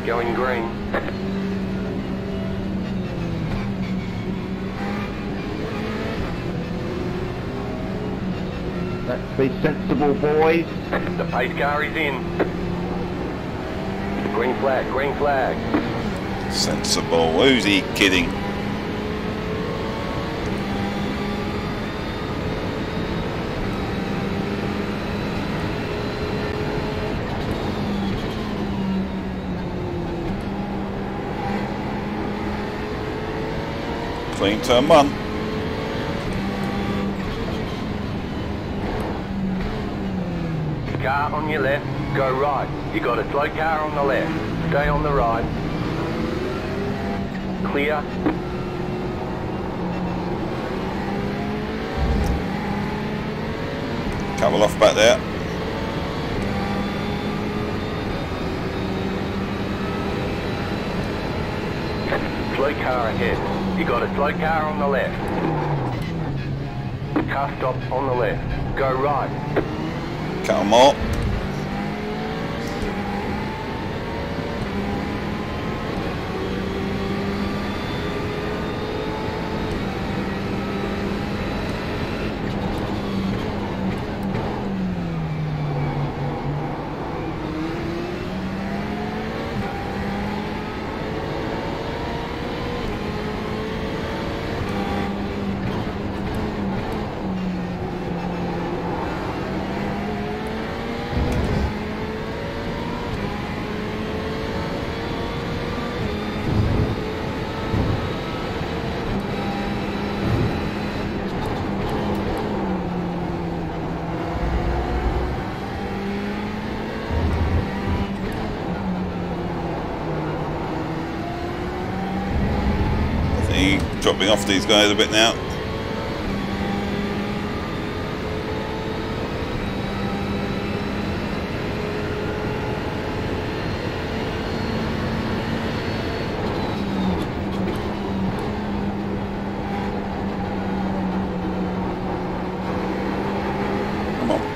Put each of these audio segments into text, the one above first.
going green. Let's be sensible, boys. The pace car is in. Green flag, green flag. Sensible. Who's he kidding? Clean turn one. Car on your left, go right. You got a slow car on the left. Stay on the right. Clear. Couple off back there. Slow car ahead. You got a slow car on the left. Car stop on the left. Go right. Couple more. Dropping off these guys a bit now. Come on.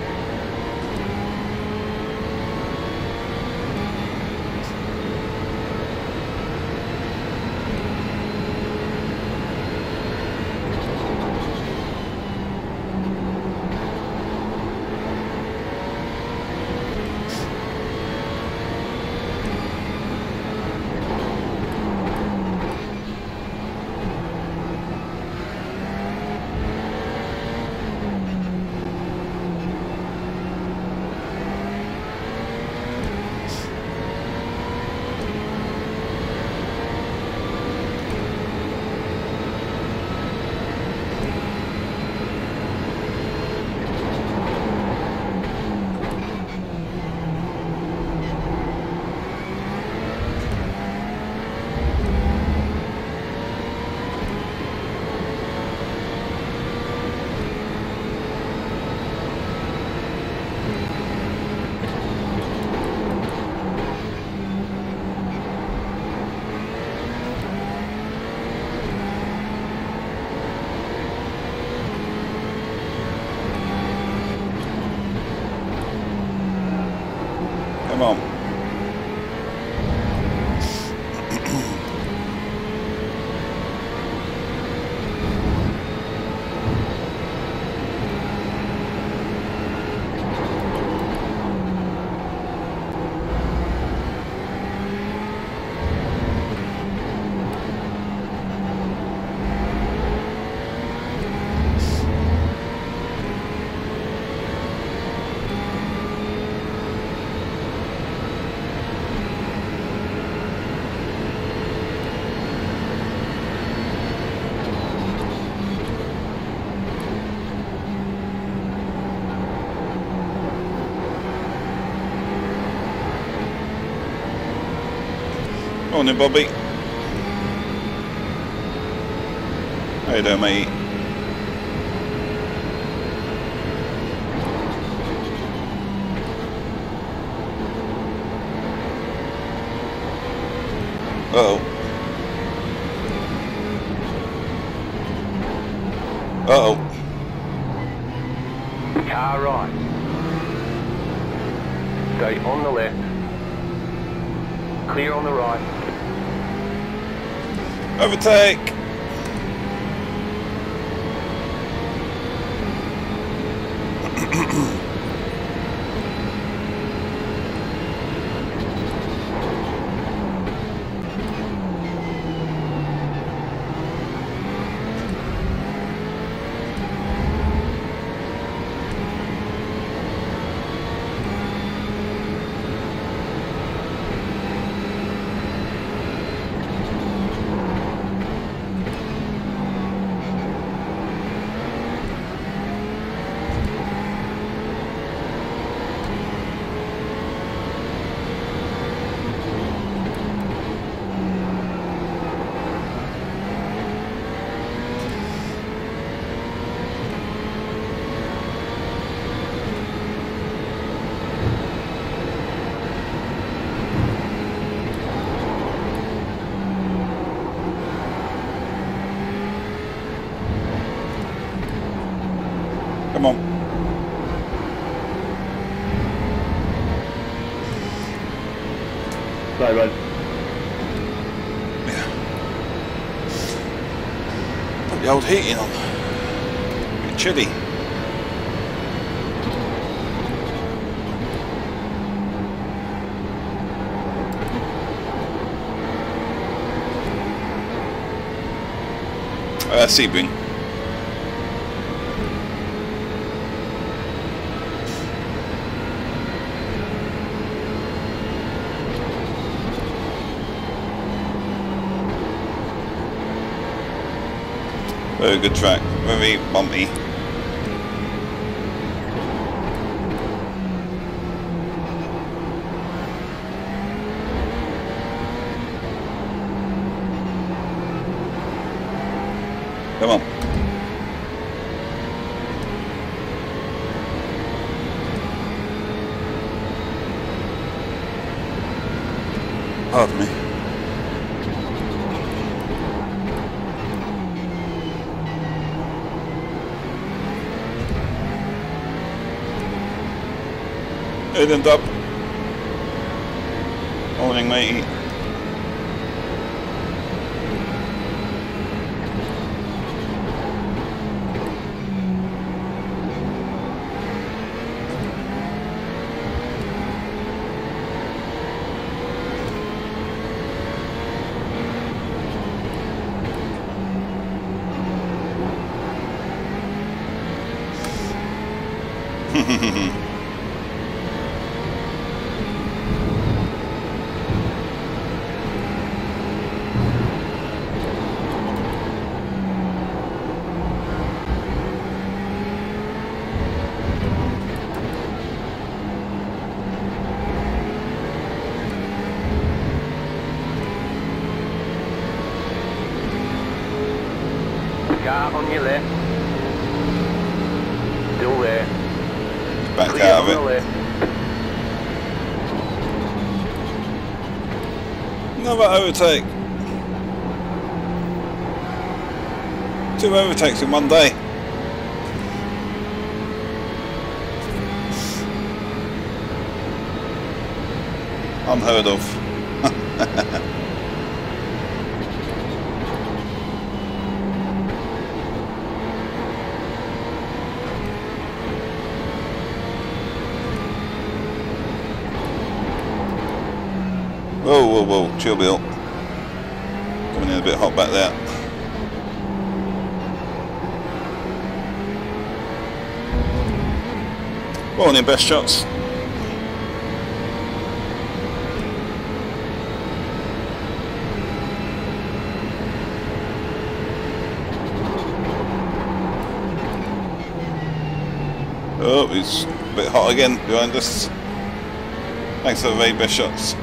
Come on. Morning, Bobby. How you doing, mate? Uh-oh. Uh-oh. Car right. Stay on the left. Clear on the right. Overtake! Come on. Sorry, bud. Yeah. Put the old heating on. A bit chilly. Sebring. Very good track, very bumpy. Come on. Pardon me. Heading up. Morning, matey. Car on your left. Still there. Back Clear out on the of it. left. Another overtake. 2 overtakes in one day. Unheard of. Whoa, whoa, whoa, chill Bill. Coming in a bit hot back there. Morning, best shots. Oh, he's a bit hot again behind us. Thanks for the very best shots.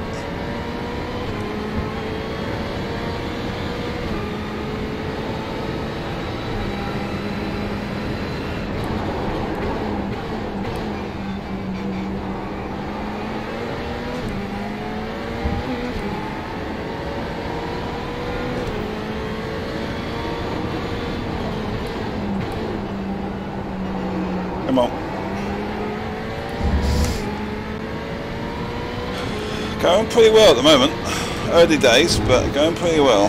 Come on. Going pretty well at the moment. Early days, but going pretty well.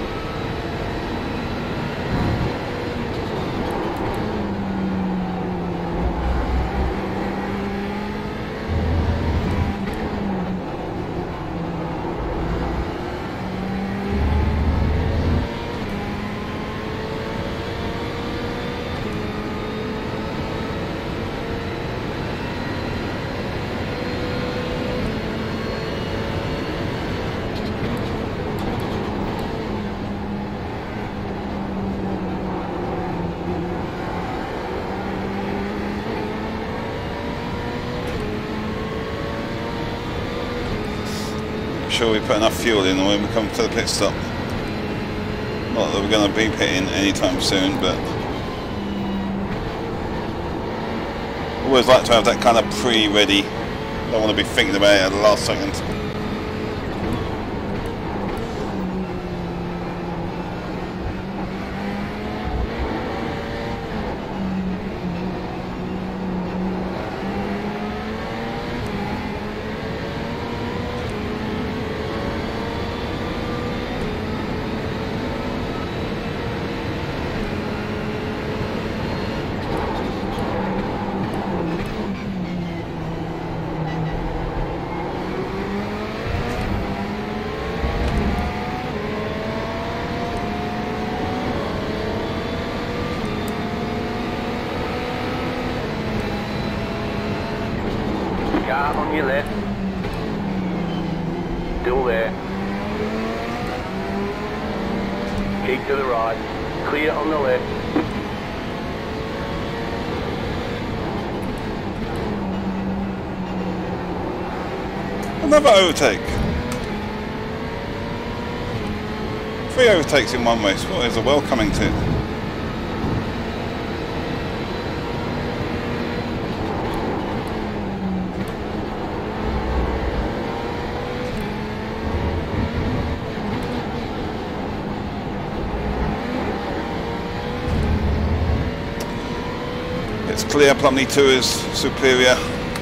Sure we put enough fuel in when we come to the pit stop. Not that we're going to be pitting anytime soon, but always like to have that kind of pre-ready. Don't want to be thinking about it at the last second. Car on your left. Still there. Keep to the right. Clear on the left. Another overtake. 3 overtakes in one race. What is the world coming to? It's clear Plumley 2 is superior.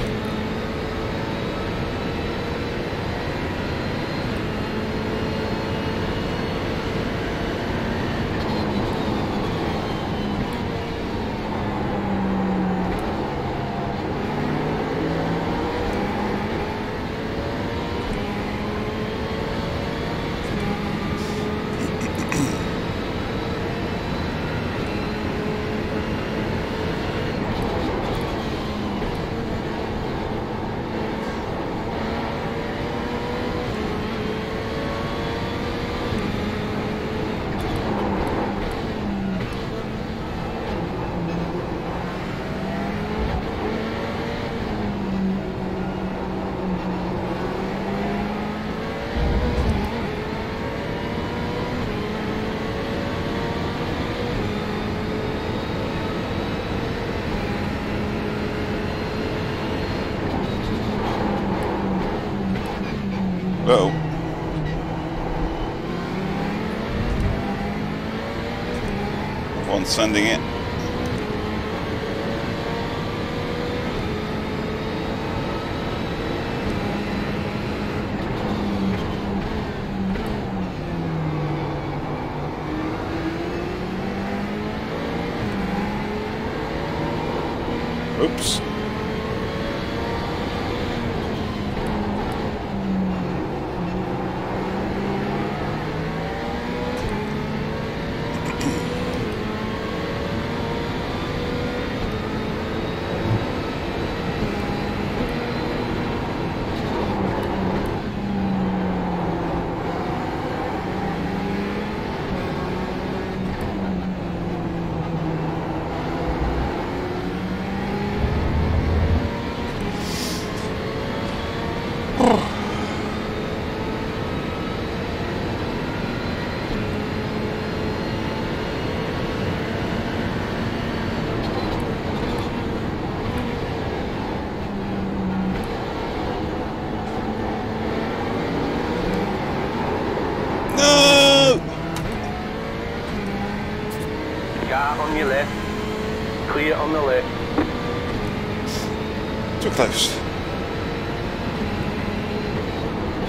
Uh-oh. One sending it. Oops. Car on your left. Clear on the left. Too close.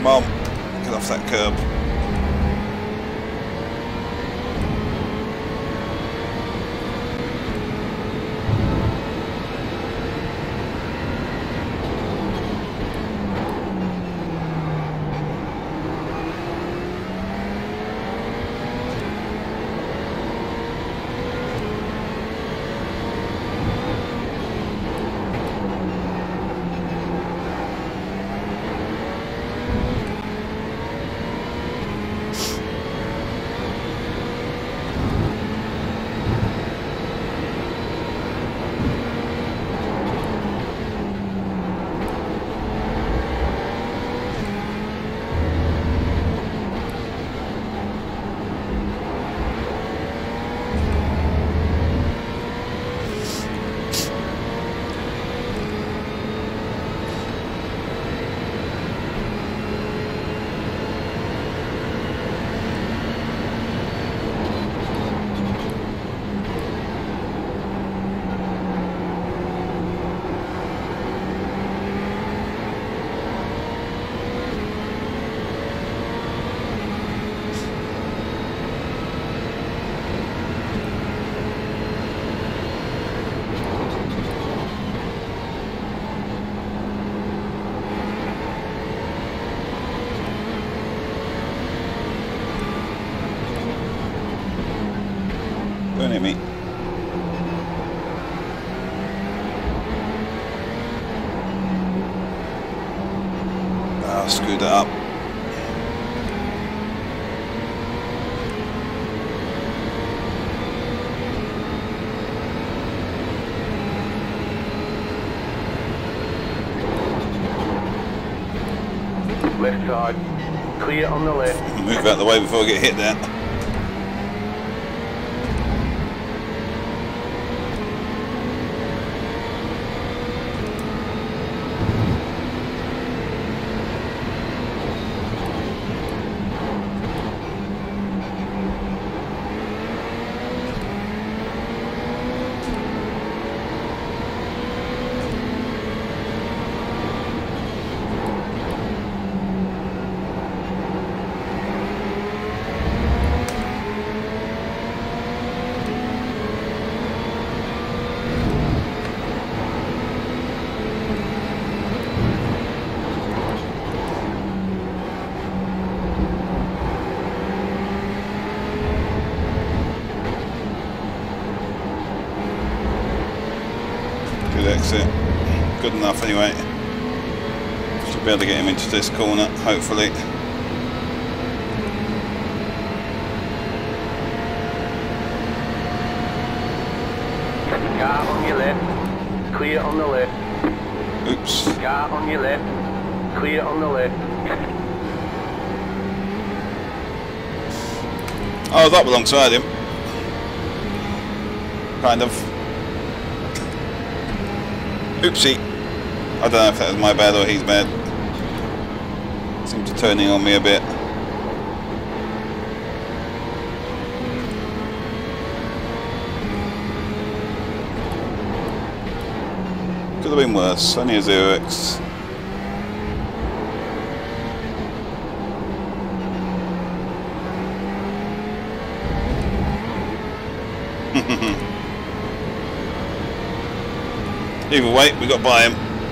on, get off that curb. Don't hit me. Ah, screwed that up. Left side. Clear on the left. Move out of the way before I get hit there. Exit. Good enough anyway. Should be able to get him into this corner, hopefully. Car on your left. Clear on the left. Oops. Car on your left. Clear on the left. Oh, that belongs to him. Kind of. Oopsie. I don't know if that was my bad or his bad. Seems to turning on me a bit. Could have been worse. Only a 0x. Either way, we got by him.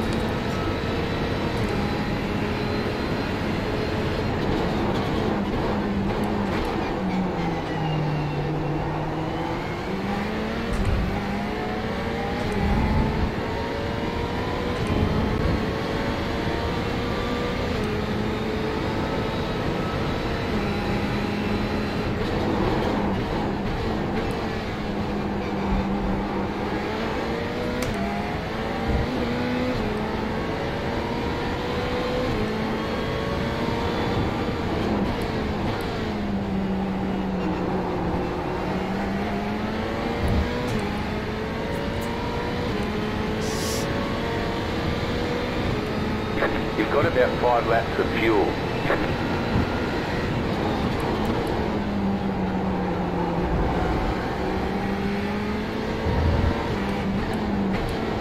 You've got about 5 laps of fuel.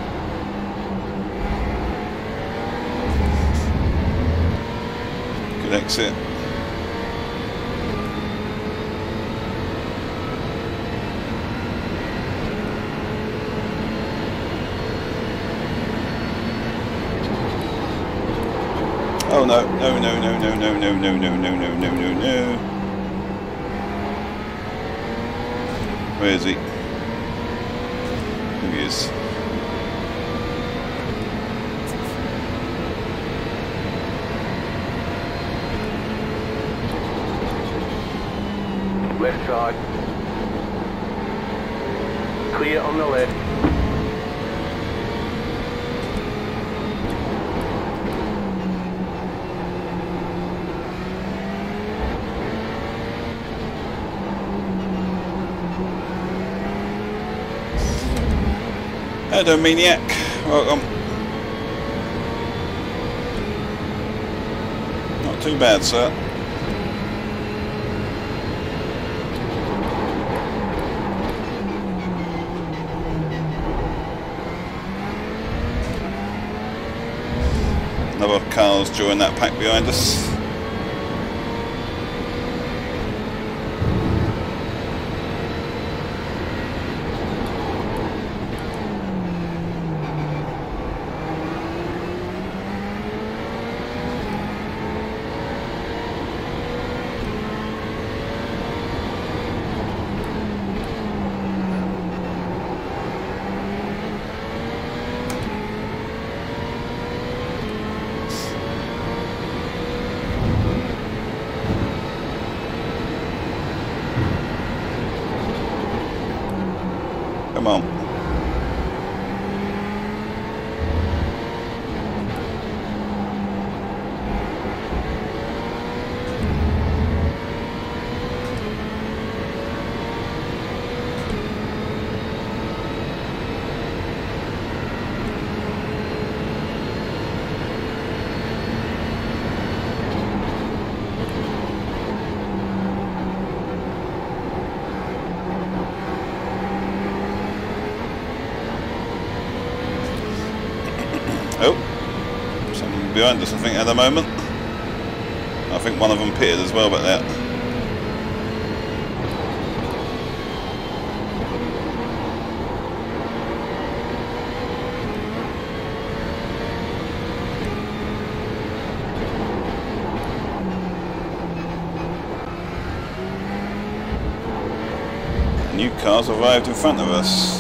Good exit. Oh no, no, no, no, no, no, no, no, no, no, no, no, no, no. Where is he? There he is. Left side. Clear on the left. Hello, maniac. Welcome. Not too bad, sir. Another car's joined that pack behind us. Come on. Oh, something behind us I think at the moment. I think one of them pitted as well, but that. New cars arrived in front of us.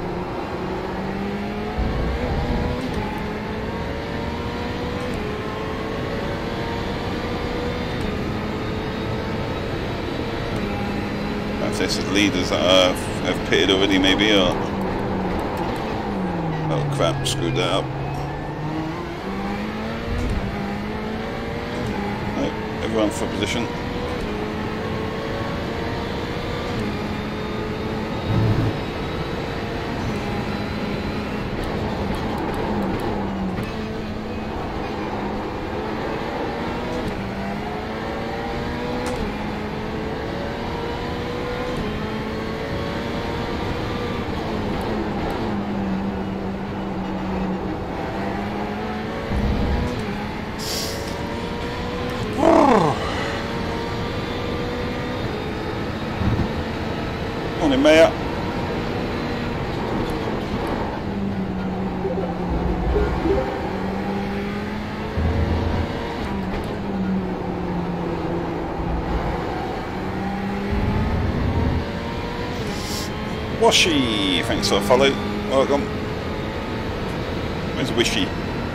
This is leaders that have pitted already, maybe, or oh crap, screwed that up. No, everyone for position. Morning, Mayor. Washy, thanks for the follow. Welcome. Where's Wishy?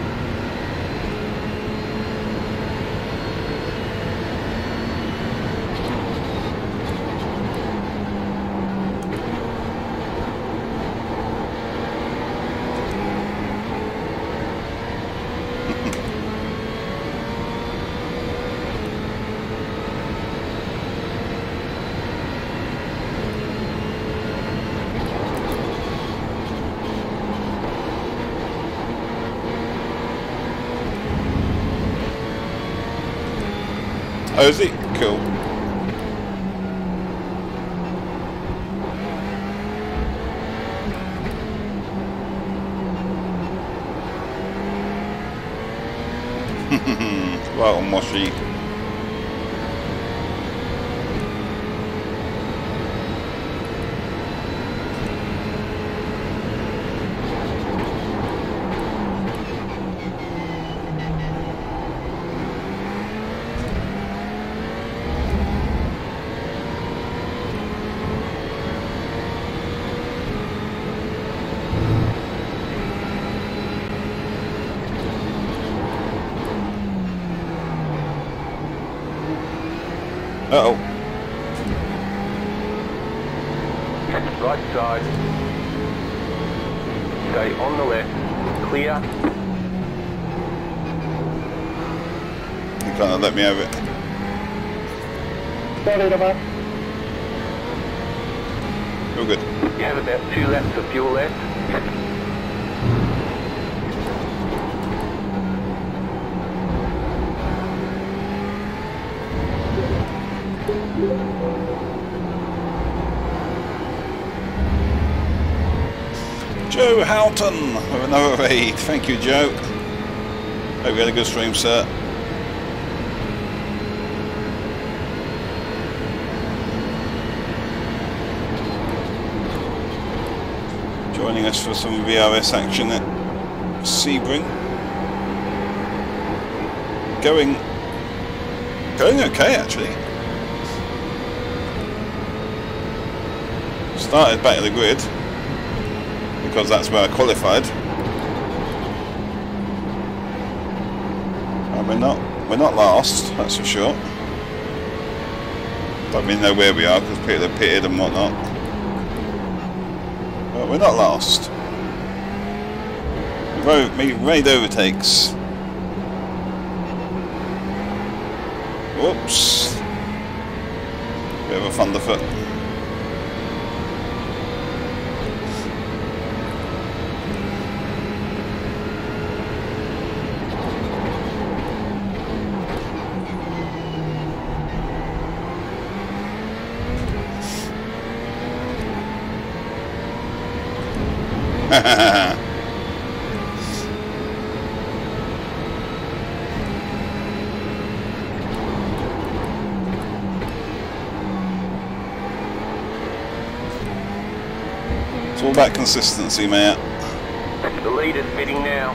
Oh, is he? Cool. Well, Moshi. Uh-oh. Right side. Stay on the left. Clear. You kind of let me have it. Sorry, Robert. All good. You have about 2 laps of fuel left. Joe Houghton with another raid. Thank you, Joe. Hope you had a good stream, sir. Joining us for some VRS action at Sebring. Going okay, actually. Started back of the grid because that's where I qualified. And we're not last, that's for sure. Don't really know where we are because people have pitted and whatnot. But we're not last. Raid overtakes. Whoops. Bit of a thunderfoot. It's all about consistency, mate. The leader's pitting now.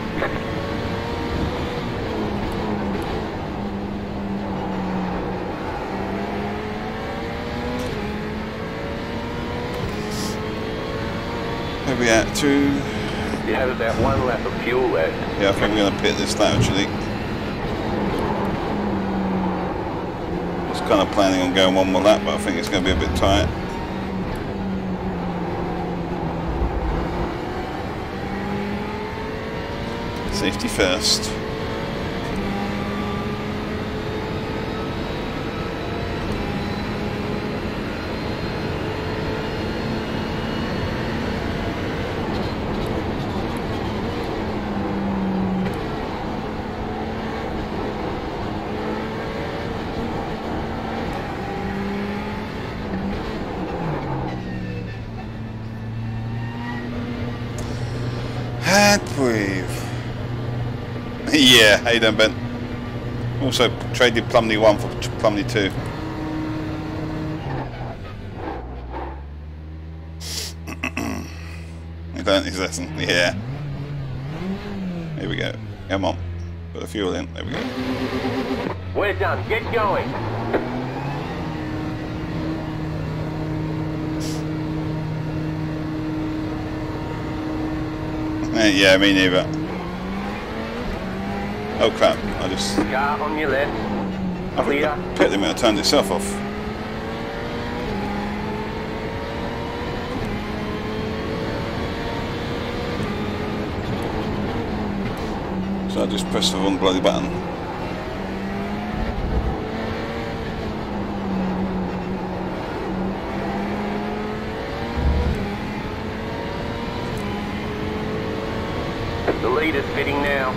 Where are we at? 2. You have about 1 lap of fuel left. Yeah, I think we're going to pit this lap actually. I was kind of planning on going 1 more lap, but I think it's going to be a bit tight. Safety first. And breathe. Yeah, how you doing, Ben? Also traded Plumley 1 for Plumley 2. He learnt his lesson. Yeah. Here we go. Come on. Put the fuel in. There we go. We're done. Get going. Yeah, me neither. Oh crap, I just... Car on your left. I think the pit limiter turned itself off. So I just pressed the wrong bloody button. The leader's pitting now.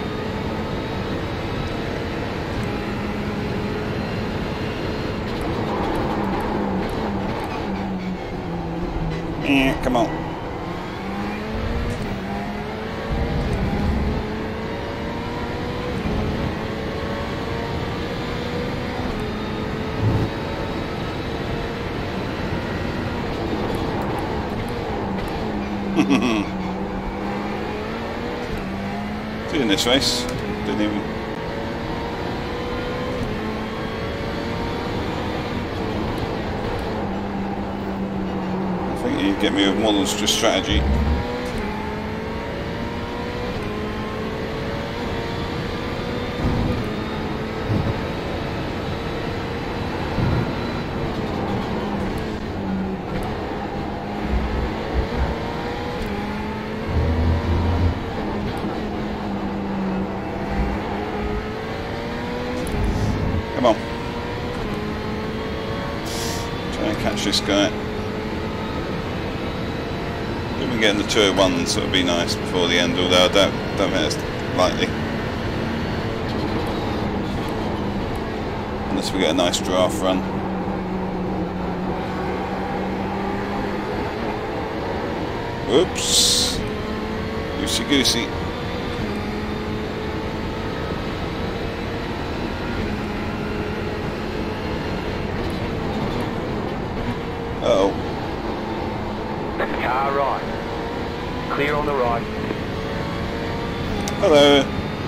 Come on. Doing this race. Didn't even... I think you get me with models, just strategy. finish this guy. We've been getting the 201, so it'll be nice before the end, although I don't think it's likely. Unless we get a nice draft run. Oops! Goosey goosey. Uh-oh. Car right. Clear on the right. Hello.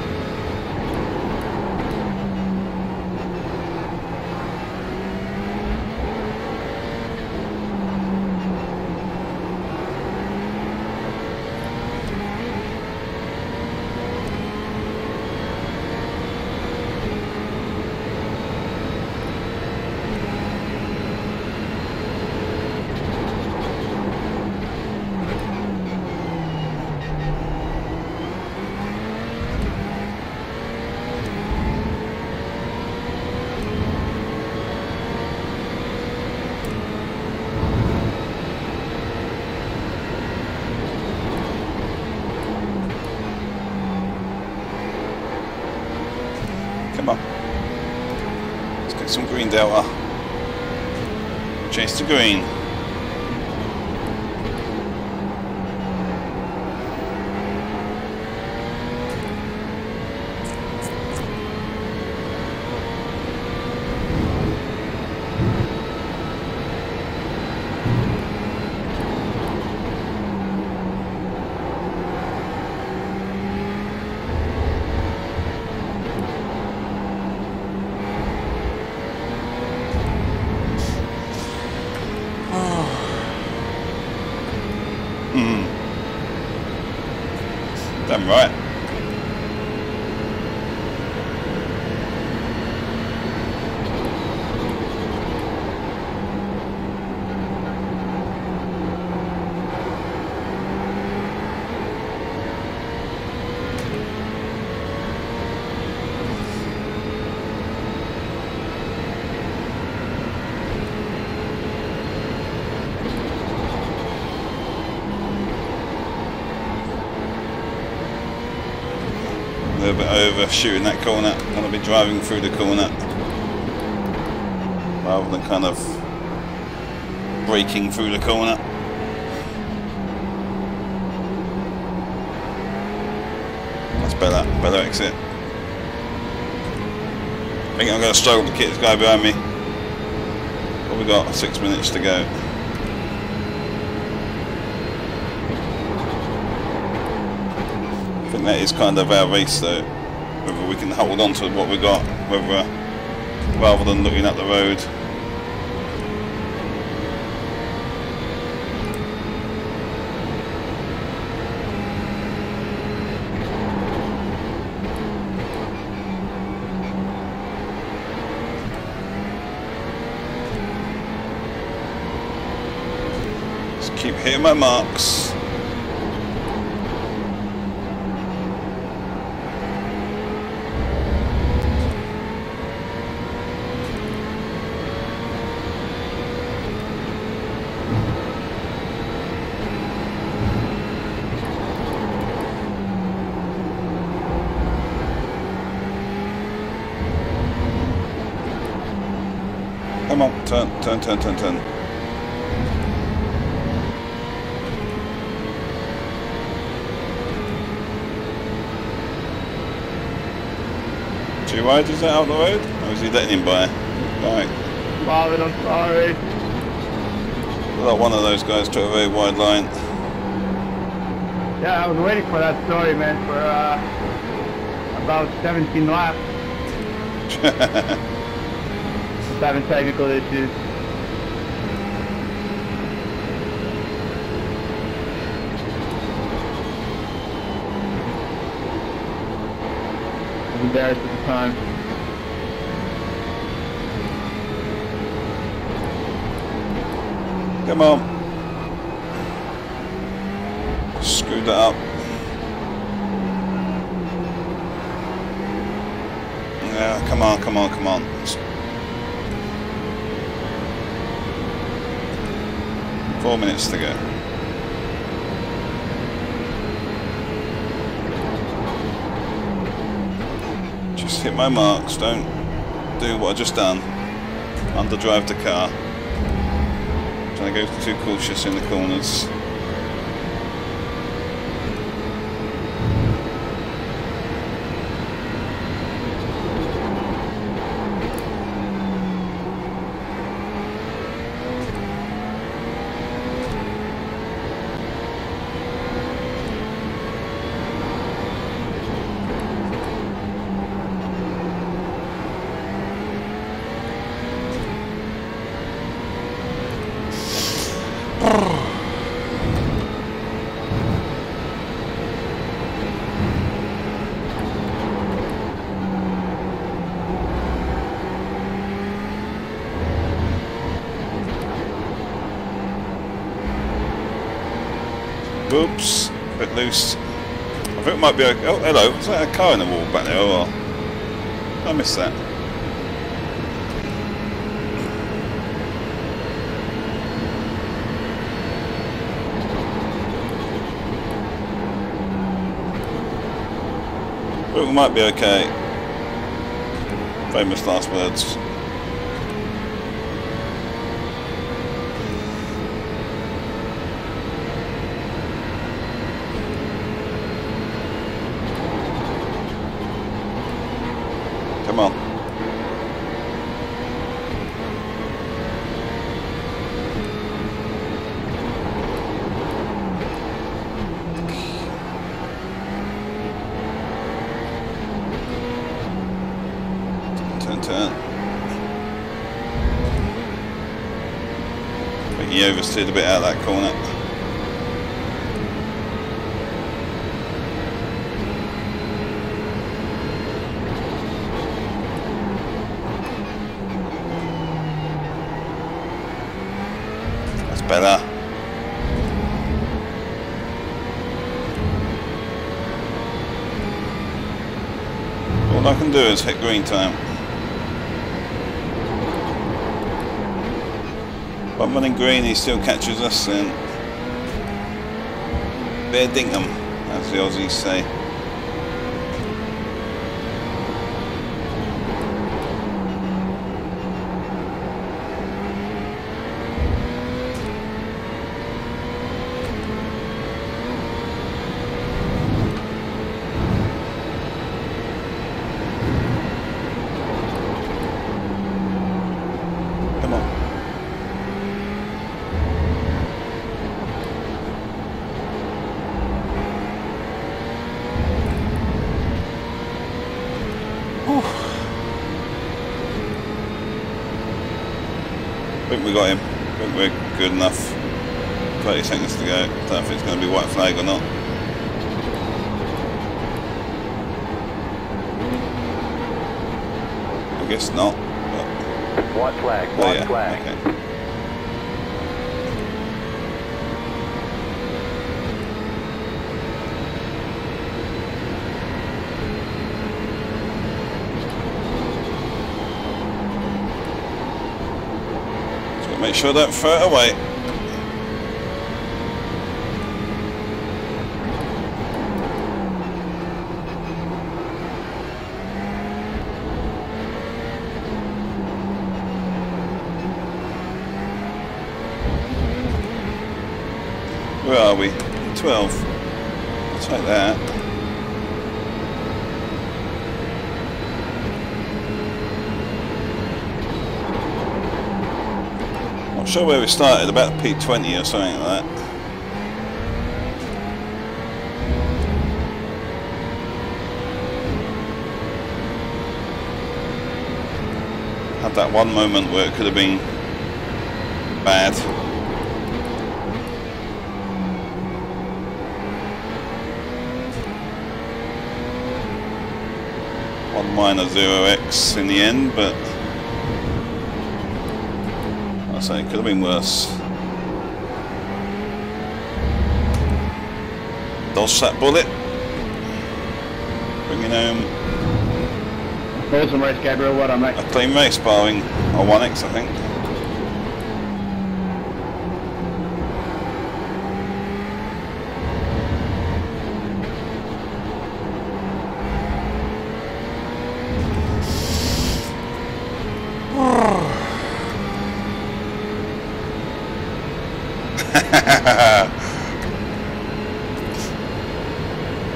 Come on. Let's get some green delta. Chase the green. Damn right. A little bit overshooting that corner. I want to be driving through the corner rather than kind of braking through the corner. That's better exit. I think I'm going to struggle to keep this guy behind me. But we've got 6 minutes to go. I think that is kind of our race though, whether we can hold on to what we got, whether rather than looking at the road. Just keep hitting my marks. Come on, turn. Too wide, is that out the road? Or is he letting him by? Right. Marvin, I'm sorry. Well, one of those guys took a very wide line. Yeah, I was waiting for that story, man, for about 17 laps. Just having technical issues. I was embarrassed at the time. Come on. Screw that up. Yeah, come on. 4 minutes to go. Just hit my marks, don't do what I just done. Underdrive the car. Trying to go too cautious in the corners. Oops, a bit loose. I think it might be okay. Oh, hello. Is that a car in the wall back there? Oh, I missed that. But we might be okay. Famous last words. Come on. Turn. I think he oversteered a bit out of that corner. Better. All I can do is hit green time. If I'm running green, he still catches us, and fair dinkum, as the Aussies say. I think we got him. I think we're good enough. 30 seconds to go. Don't know if it's going to be white flag or not. I guess not. But... White flag, oh, white yeah. flag. Okay. Make sure I don't throw it away. Where are we? 12. I'll take that. Not sure where we started, about P20 or something like that. Had that one moment where it could have been bad. 1-0x in the end, but I say it could have been worse. Dodge that bullet. Bring it home. Awesome race, Gabriel. What am I? A clean race, barring a 1x, I think.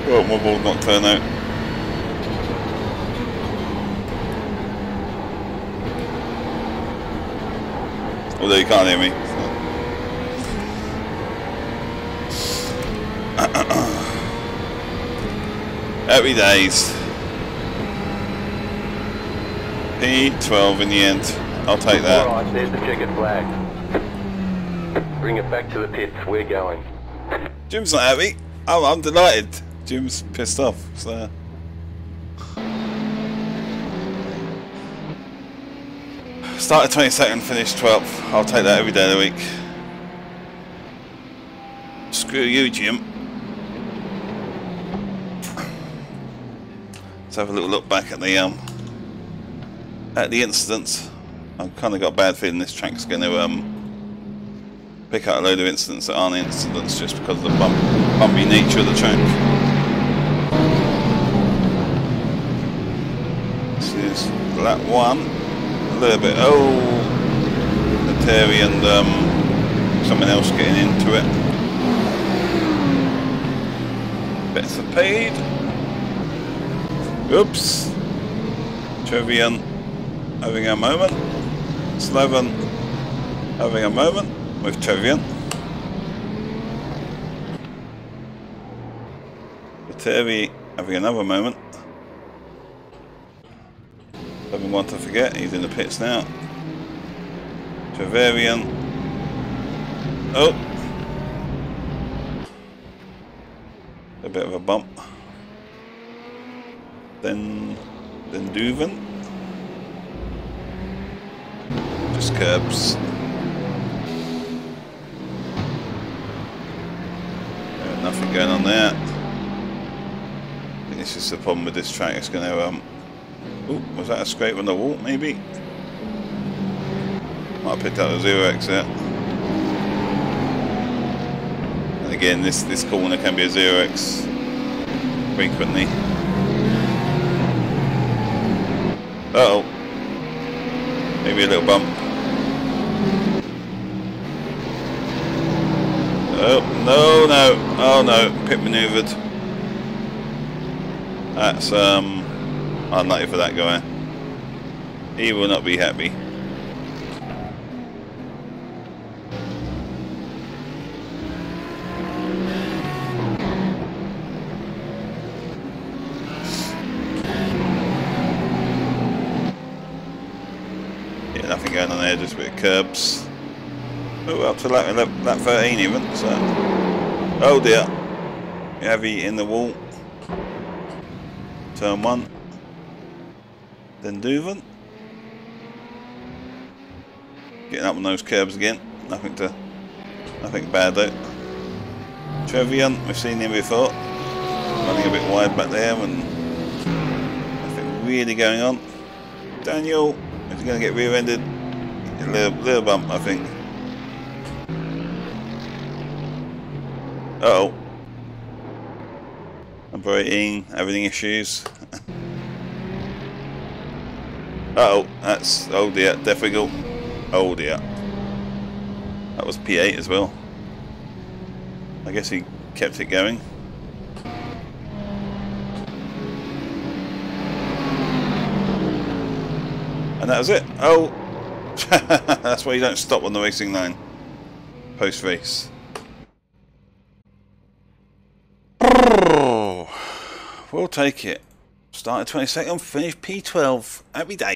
Well, my ball not turn out. Although you can't hear me. Happy days. P12 in the end. I'll take that. Alright, there's the checkered flag. Bring it back to the pits, we're going. Jim's not happy. I'm delighted. Jim's pissed off. So. Started 22nd, finished 12th. I'll take that every day of the week. Screw you, Jim. Let's have a little look back at the incidents. I've kind of got a bad feeling this track's going to pick out a load of incidents that aren't incidents just because of the bumpy nature of the track. This is lap 1. A little bit. Oh, Terry and someone else getting into it. Bets are paid. Oops. Trevian having a moment. Slovan having a moment with Trevian. Terry having another moment. Having one to forget, he's in the pits now. Treverian. Oh! A bit of a bump. Then Duven. Just curbs. Nothing going on there. I think this is the problem with this track. It's going to oh, was that a scrape on the wall, maybe? Might have picked up the 0x there. And again, this corner can be a 0x frequently. Uh-oh. Maybe a little bump. Oh, no, no. Oh, no. Pit manoeuvred. That's, unlucky for that guy. He will not be happy. Yeah, nothing going on there, just a bit of curbs. Oh, up to lap 13 even. So. Oh dear. Heavy in the wall. Turn 1. Then Duven. Getting up on those curbs again. Nothing bad though. Trevian, we've seen him before. Running a bit wide back there and nothing really going on. Daniel, is he going to get rear-ended? A little bump, I think. Uh-oh. Operating, having issues. Uh-oh, that's, oh dear, difficult. Oh dear. That was P8 as well. I guess he kept it going. And that was it. Oh! That's why you don't stop on the racing line. Post-race. We'll take it. Started 22nd, finished P12. Happy day.